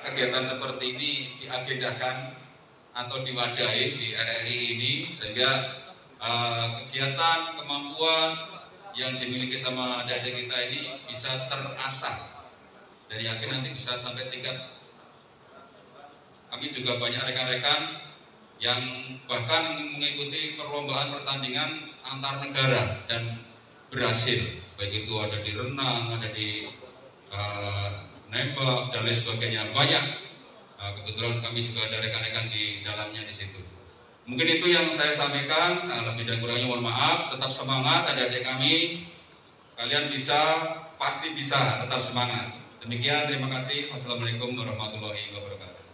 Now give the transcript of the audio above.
kegiatan seperti ini diagendakan atau diwadahi di RRI ini, sehingga kegiatan kemampuan yang dimiliki sama adik-adik kita ini bisa terasah dan yakin nanti bisa sampai tingkat. Kami juga banyak rekan-rekan yang bahkan mengikuti perlombaan pertandingan antar negara dan berhasil, baik itu ada di renang, ada di nembak dan lain sebagainya, banyak. Kebetulan kami juga ada rekan-rekan di dalamnya di situ. Mungkin itu yang saya sampaikan, lebih dan kurangnya mohon maaf. Tetap semangat adik-adik kami, kalian bisa, pasti bisa, tetap semangat. Demikian, terima kasih. Wassalamualaikum warahmatullahi wabarakatuh.